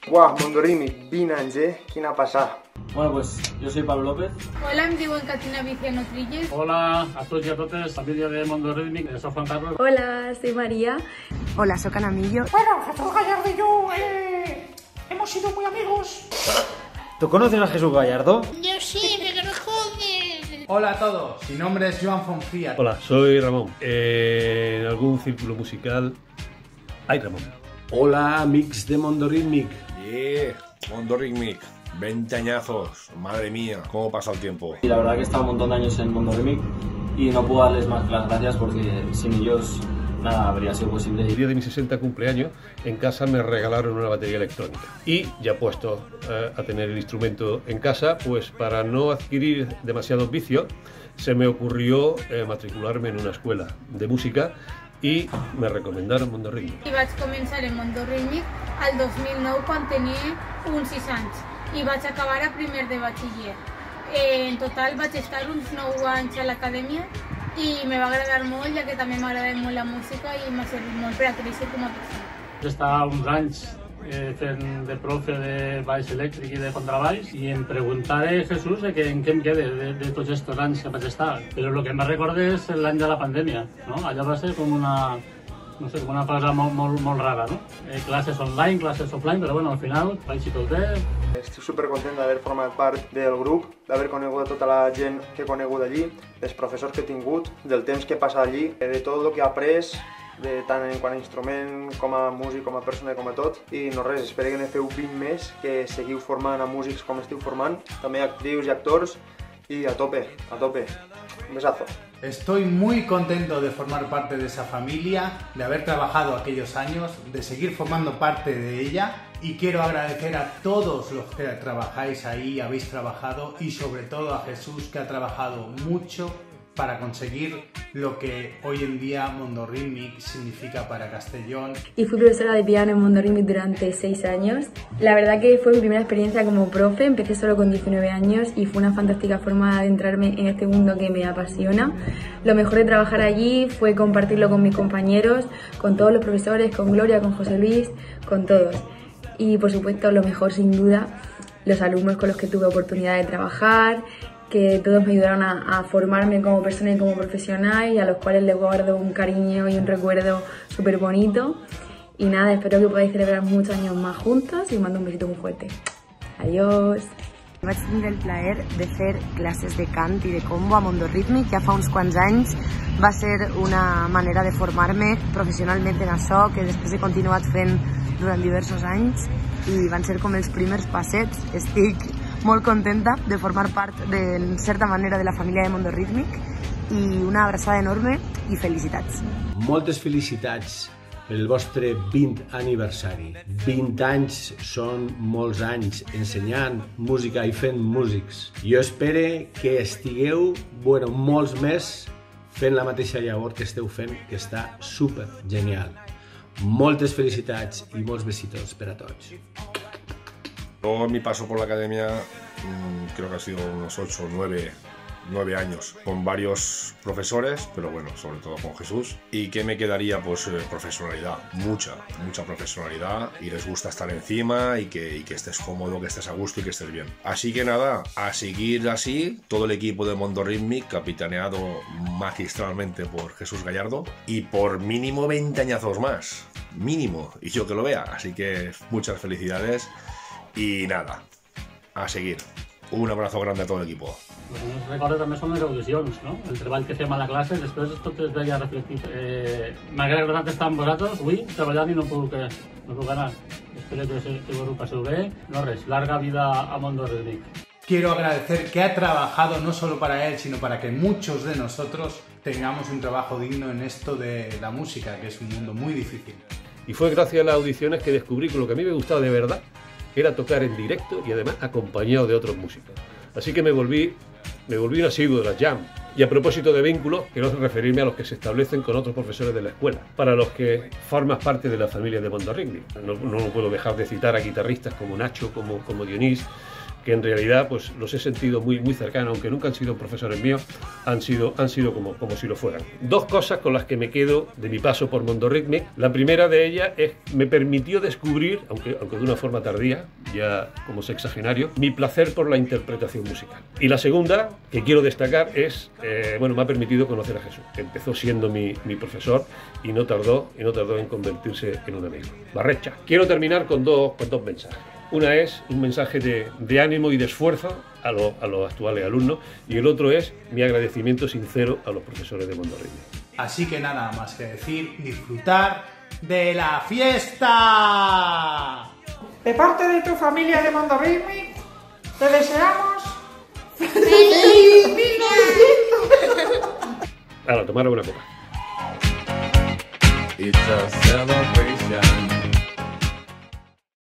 Buah, Mundo Rítmic, 20 anys, Quina passada. Bueno, pues yo soy Pablo López. Hola, em diuen Catina Viciano Trilles. Hola a tots i a totes, família de Mundo Rítmic, soy Juan Carlos. Hola, soy María. Hola, soy Ana Millo. Bueno, Jesús Gallardo y yo hemos sido muy amigos. ¿Tú conoces a Jesús Gallardo? Yo sí, me conozco de... Hola a todos, mi nombre es Joan Fonfía. Hola, soy Ramón. En algún círculo musical hay Ramón. Hola, amics de Mundo Rítmic. Mundo Rítmic, 20 añazos, madre mía, cómo pasa el tiempo. Y la verdad que he estado un montón de años en Mundo Rítmic y no puedo darles más que las gracias porque sin ellos nada habría sido posible. El día de mi 60 cumpleaños, en casa me regalaron una batería electrónica. Y ya puesto a tener el instrumento en casa, pues para no adquirir demasiados vicios, se me ocurrió matricularme en una escuela de música i me recomendaron Mundo Rítmic. I vaig començar en Mundo Rítmic el 2009 quan tenia uns 6 anys i vaig acabar a primer de batxiller. En total vaig estar uns 9 anys a l'acadèmia i me va agradar molt, ja que també m'agrada molt la música i m'ha servit molt per a créixer com a persona. Estava uns anys fent de profe de baix elèctric i de contrabaix i em preguntaré, Jesús, en què em quede de tots aquests anys que vaig estar. Però el que me recordo és l'any de la pandèmia, no? Allò va ser com una, no sé, com una cosa molt rara, no? Classes online, classes offline, però bueno, al final vaig i tot bé. Estic supercontent d'haver format part del grup, d'haver conegut tota la gent que he conegut allí, dels professors que he tingut, del temps que he passat allí, de tot el que he après, de tant en quant a instrument, com a músic, com a persona, com a tot. I no res, espero que ne feu 20 més, que seguiu formant a músics com estiu formant, també actrius i actors, y a tope, a tope. Un besazo. Estoy muy contento de formar parte de esa familia, de haber trabajado aquellos años, de seguir formando parte de ella y quiero agradecer a todos los que trabajáis ahí, habéis trabajado y sobre todo a Jesús que ha trabajado mucho para conseguir lo que hoy en día Mundo Rítmic significa para Castellón. Y fui profesora de piano en Mundo Rítmic durante 6 años. La verdad que fue mi primera experiencia como profe, empecé solo con 19 años y fue una fantástica forma de adentrarme en este mundo que me apasiona. Lo mejor de trabajar allí fue compartirlo con mis compañeros, con todos los profesores, con Gloria, con José Luis, con todos. Y por supuesto lo mejor sin duda, los alumnos con los que tuve oportunidad de trabajar, que todos me ayudaron a formarme como persona y como profesional y a los cuales les guardo un cariño y un recuerdo súper bonito. Y nada, espero que podáis celebrar muchos años más juntos y os mando un besito muy fuerte. Adiós! Vaig tindre el plaer de fer classes de cant i de combo a Mundo Rítmic ja fa uns quants anys. Va ser una manera de formar-me professionalment en això, que després he continuat fent durant diversos anys i van ser com els primers passets. Estic molt contenta de formar part, en certa manera, de la família de Mundo Rítmic i una abraçada enorme i felicitats. Moltes felicitats per el vostre 20 aniversari. 20 anys són molts anys ensenyant música i fent músics. Jo espero que estigueu, molts més fent la mateixa llavor que esteu fent, que està super genial. Moltes felicitats y molts besitos per a tots. Todo mi paso por la academia creo que ha sido unos 8 o 9 años, con varios profesores, pero bueno, sobre todo con Jesús. ¿Y qué me quedaría? Pues profesionalidad, mucha profesionalidad, y les gusta estar encima y que estés cómodo, que estés a gusto y que estés bien. Así que nada, a seguir así, todo el equipo de Mundo Rítmic, capitaneado magistralmente por Jesús Gallardo, y por mínimo 20 añazos más, mínimo, y yo que lo vea. Así que muchas felicidades y nada, a seguir. Un abrazo grande a todo el equipo. El que no recordo també són les audicions, no? El treball que fem a la classe, després tot es veia reflectit. M'ha agradat estar amb vosaltres avui treballant i no puc anar. Espero que vos ho passeu bé. No res, larga vida a Mundo Rítmic. Quiero agradecer que ha trabajado no solo para él, sino para que muchos de nosotros tengamos un trabajo digno en esto de la música, que es un mundo muy difícil. Y fue gracias a las audiciones que descubrí que lo que a mí me gustaba de verdad era tocar en directo y además acompañado de otros músicos. Así que me volví un asiduo de las jam. Y a propósito de vínculos, quiero referirme a los que se establecen con otros profesores de la escuela, para los que formas parte de la familia de Mundo Rítmic. No puedo dejar de citar a guitarristas como Nacho, como Dionís, que en realidad pues los he sentido muy cercanos, aunque nunca han sido profesores míos, han sido como si lo fueran. Dos cosas con las que me quedo de mi paso por Mundo Rítmic. La primera de ellas es me permitió descubrir, aunque de una forma tardía, ya como sexagenario, mi placer por la interpretación musical. Y la segunda que quiero destacar es, me ha permitido conocer a Jesús. Empezó siendo mi profesor y no tardó en convertirse en un amigo. Barrecha. Quiero terminar con dos mensajes. Una es un mensaje de ánimo y de esfuerzo a los actuales alumnos, y el otro es mi agradecimiento sincero a los profesores de Mundo Rítmic. Así que nada más que decir, disfrutar de la fiesta. De parte de tu familia de Mundo Rítmic, te deseamos ¡Feliz Ahora, tomar una copa. It's a celebration.